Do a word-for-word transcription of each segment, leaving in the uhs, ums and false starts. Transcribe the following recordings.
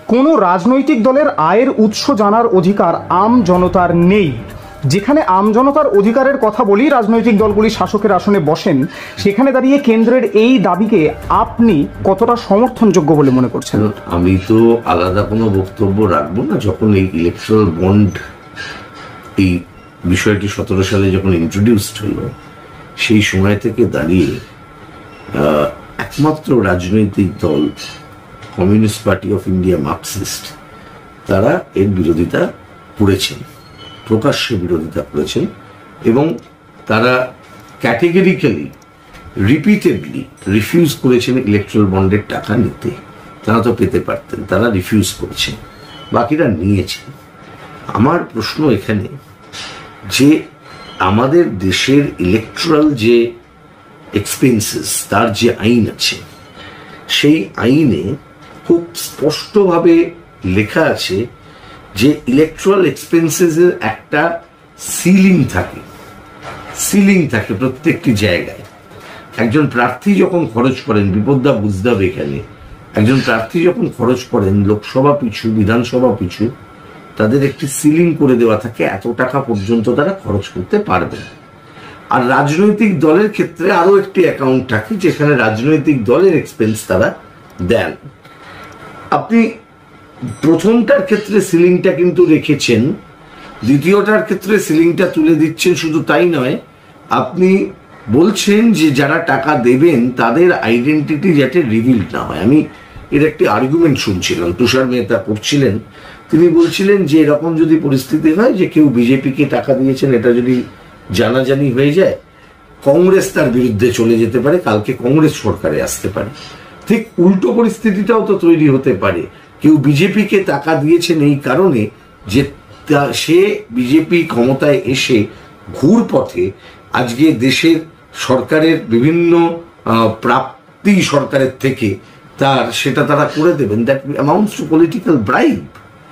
কোনো রাজনৈতিক দলের আয়ের উৎস জানার অধিকার আম জনতার নেই। যেখানে আম জনতার অধিকারের কথা বলি রাজনৈতিক দলগুলি শাসকের আসনে বসেন, সেখানে দাঁড়িয়ে কেন্দ্রের এই দাবিকে আপনি কতটা সমর্থনযোগ্য বলে মনে করছেন? আমি তো আলাদা কোনো বক্তব্য রাখবো না। যখন এই ইলেকট্রাল বন্ড এই বিষয়টি সতেরো সালে যখন ইন্ট্রোডিউসড হলো, সেই সময় থেকে দাঁড়িয়ে একমাত্র রাজনৈতিক দল Communist Party of India Marxist, তারা এর বিরোধিতা করেছেন, প্রকাশ্যে বিরোধিতা করেছেন, এবং তারা ক্যাটেগরিক্যালি রিপিটেডলি রিফিউজ করেছেন ইলেকট্রাল বন্ডের টাকা নিতে। তারা তো পেতে পারতেন, তারা রিফিউজ করেছেন, বাকিরা নিয়েছেন। আমার প্রশ্ন এখানে যে আমাদের দেশের ইলেকট্রাল যে এক্সপেন্সেস, তার যে আইন আছে, সেই আইনে খুব স্পষ্টভাবে লেখা আছে যে ইলেকট্রাল এক্সপেন্সেসের একটা সিলিং থাকে, সিলিং থাকে প্রত্যেকটি জায়গায়। একজন প্রার্থী যখন খরচ করেন, বিপদটা বুঝতে হবে এখানে, একজন প্রার্থী যখন খরচ করেন লোকসভা পিছু, বিধানসভা পিছু, তাদের একটি সিলিং করে দেওয়া থাকে, এত টাকা পর্যন্ত তারা খরচ করতে পারবে। আর রাজনৈতিক দলের ক্ষেত্রে আরো একটি অ্যাকাউন্ট থাকে যেখানে রাজনৈতিক দলের এক্সপেন্স তারা দেন। আপনি প্রথমটার ক্ষেত্রে সিলিংটা কিন্তু রেখেছেন, দ্বিতীয়টার ক্ষেত্রে সিলিংটা তুলে দিচ্ছেন। শুধু তাই নয়, আপনি বলছেন যে যারা টাকা দেবেন তাদের আইডেন্টিটি যাতে রিভিল না হয়। আমি এর একটি আর্গুমেন্ট শুনছিলাম, তুষার মেহতা করছিলেন, তিনি বলছিলেন যে এরকম যদি পরিস্থিতি হয় যে কেউ বিজেপিকে টাকা দিয়েছেন, এটা যদি জানাজানি হয়ে যায়, কংগ্রেস তার বিরুদ্ধে চলে যেতে পারে, কালকে কংগ্রেস সরকারে আসতে পারে। ঠিক উল্টো পরিস্থিতিটাও তো তৈরি হতে পারে। কেউ বিজেপিকে টাকা দিয়েছেন এই কারণে যে সে বিজেপি ক্ষমতায় এসে ঘুর পথে আজকে দেশের সরকারের বিভিন্ন প্রাপ্তি সরকারের থেকে তার সেটা তারা করে দেবেন। That amounts to political bribe.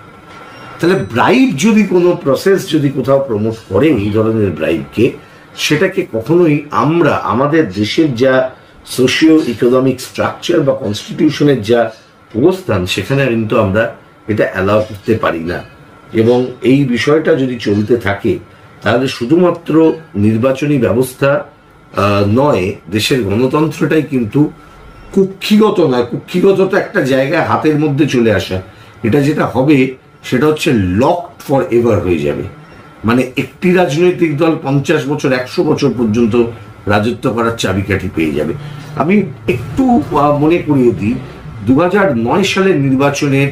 তাহলে ব্রাইব যদি কোনো প্রসেস যদি কোথাও প্রমোট করে এই ধরনের ব্রাইবকে, সেটাকে কখনোই আমরা আমাদের দেশের যা সোশিও ইকোনমিক স্ট্রাকচার বা কনস্টিটিউশনের যা অবস্থান, সেখানে কিন্তু আমরা এটা অ্যালাউ করতে পারি না। এবং এই বিষয়টা যদি চলতে থাকে তাহলে শুধুমাত্র নির্বাচনী ব্যবস্থা নয়, দেশের গণতন্ত্রটাই কিন্তু কুক্ষিগত নয়, কুক্ষিগত একটা জায়গায় হাতের মধ্যে চলে আসা, এটা যেটা হবে সেটা হচ্ছে লকড ফর এভার হয়ে যাবে। মানে একটি রাজনৈতিক দল পঞ্চাশ বছর একশো বছর পর্যন্ত রাজত্ব করার চাবিকাঠি পেয়ে যাবে। আমি একটু মনে করিয়ে দিই, দু হাজার নয় সালের নির্বাচনের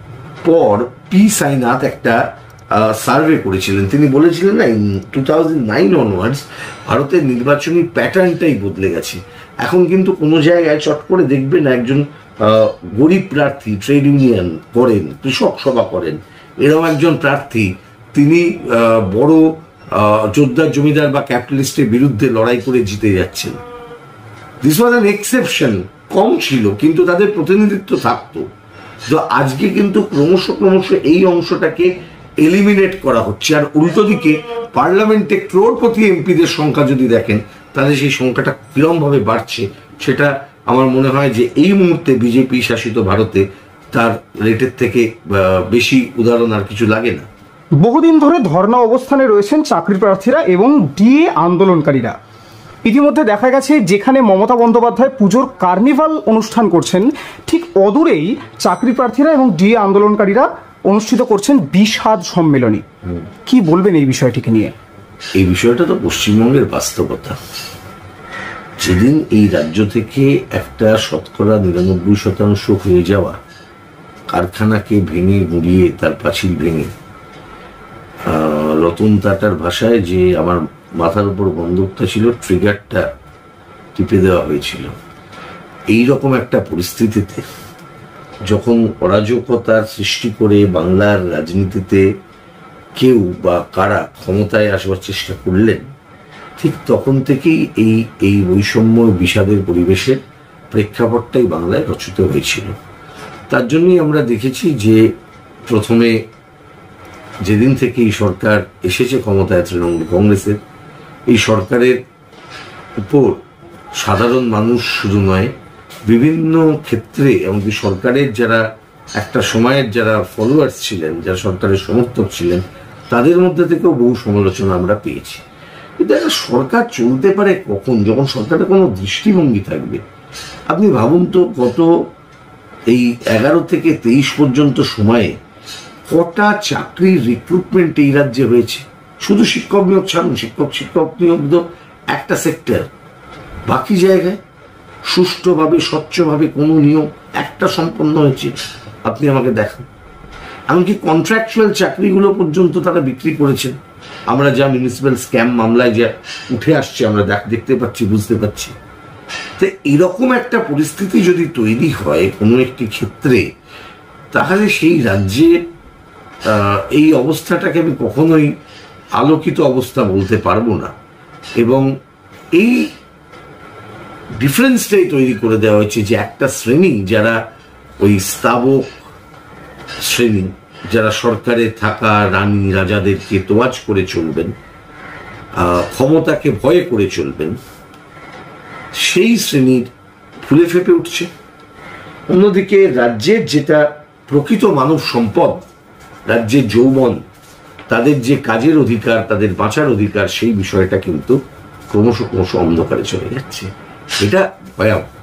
পর পি সাইনাথ একটা সার্ভে করেছিলেন। তিনি বলেছিলেন না, টু থাউজেন্ড নাইন অনওয়ার্ডস ভারতের নির্বাচনী প্যাটার্নটাই বদলে গেছে। এখন কিন্তু কোনো জায়গায় চট করে দেখবে না একজন গরিব প্রার্থী ট্রেড ইউনিয়ন করেন, কৃষক সভা করেন, এরকম একজন প্রার্থী তিনি বড় জোরদার জমিদার বা ক্যাপিটালিস্টের বিরুদ্ধে লড়াই করে জিতে যাচ্ছেন। This was an exception. কম ছিল কিন্তু তাদের প্রতিনিধিত্ব থাকতো। তো আজকে কিন্তু ক্রমশ ক্রমশ এই অংশটাকে এলিমিনেট করা হচ্ছে। আর উল্টো দিকে পার্লামেন্টে ক্রোড়পতি এমপিদের সংখ্যা যদি দেখেন, তাহলে সেই সংখ্যাটা কিরমভাবে বাড়ছে, সেটা আমার মনে হয় যে এই মুহূর্তে বিজেপি শাসিত ভারতে তার রেটের থেকে বেশি উদাহরণ আর কিছু লাগে না। বহুদিন ধরে ধর্ণা অবস্থানে রয়েছেন চাকরি প্রার্থীরা এবং ডিএ আন্দোলনকারীরা। ইতিমধ্যে দেখা গেছে যেখানে মমতা বন্দ্যোপাধ্যায় পুজোর কার্নিভাল অনুষ্ঠান করছেন, ঠিক অদূরেই চাকরি প্রার্থীরা এবং ডিএ আন্দোলনকারীরা অনুষ্ঠিত করছেন বিষাদ সম্মেলনী। কি বলবেন এই বিষয়টিকে নিয়ে? এই বিষয়টা তো পশ্চিমবঙ্গের বাস্তবতা। যেদিন এই রাজ্য থেকে একটা শতকরা নিরানব্বই শতাংশ হয়ে যাওয়া কারখানাকে ভেঙে গুঁড়িয়ে তার পাঁচিল ভেঙে, রতন টাটার ভাষায় যে আমার মাথার উপর বন্দুকটা ছিল, ট্রিগারটা টিপে দেওয়া হয়েছিল, এইরকম একটা পরিস্থিতিতে যখন অরাজকতার সৃষ্টি করে বাংলার রাজনীতিতে কেউ বা কারা ক্ষমতায় আসবার চেষ্টা করলেন, ঠিক তখন থেকেই এই এই বৈষম্য বিষাদের পরিবেশের প্রেক্ষাপটটাই বাংলায় রচিত হয়েছিল। তার জন্যই আমরা দেখেছি যে প্রথমে যেদিন থেকে এই সরকার এসেছে ক্ষমতায় তৃণমূল কংগ্রেসের, এই সরকারের উপর সাধারণ মানুষ শুধু নয়, বিভিন্ন ক্ষেত্রে এমনকি সরকারের যারা একটা সময়ের যারা ফলোয়ার্স ছিলেন, যারা সরকারের সমর্থক ছিলেন, তাদের মধ্যে থেকেও বহু সমালোচনা আমরা পেয়েছি। কিন্তু একটা সরকার চলতে পারে কখন, যখন সরকারের কোনো দৃষ্টিভঙ্গি থাকবে। আপনি ভাবুন তো, গত এই এগারো থেকে তেইশ পর্যন্ত সময়ে কটা চাকরির রিক্রুটমেন্ট এই রাজ্যে হয়েছে। শুধু শিক্ষক নিয়োগ ছাড়ুন, শিক্ষক শিক্ষক নিয়োগ তো একটা সেক্টর, বাকি জায়গায় সুষ্ঠুভাবে স্বচ্ছভাবে কোনো নিয়োগ একটা সম্পন্ন হয়েছে আপনি আমাকে দেখান। এমনকি কন্ট্রাকচুয়াল চাকরিগুলো পর্যন্ত তারা বিক্রি করেছেন। আমরা যা মিউনিসিপ্যাল স্ক্যাম মামলায় যা উঠে আসছে আমরা দেখতে পাচ্ছি, বুঝতে পারছি। তো এরকম একটা পরিস্থিতি যদি তৈরি হয় কোনো একটি ক্ষেত্রে, তাহলে সেই রাজ্যে এই অবস্থাটাকে আমি কখনোই আলোকিত অবস্থা বলতে পারবো না। এবং এই ডিফারেন্সটাই তৈরি করে দেওয়া হয়েছে যে একটা শ্রেণী যারা ওই স্থাবক শ্রেণী, যারা সরকারে থাকা রানী রাজাদেরকে তোয়াজ করে চলবেন, ক্ষমতাকে ভয়ে করে চলবেন, সেই শ্রেণীর ফুলে ফেপে উঠছে। অন্যদিকে রাজ্যের যেটা প্রকৃত মানব সম্পদ, রাজ্যের যৌবন, তাদের যে কাজের অধিকার, তাদের বাঁচার অধিকার, সেই বিষয়টা কিন্তু ক্রমশ ক্রমশ অন্ধকারে চলে যাচ্ছে। এটা ভয়াবহ।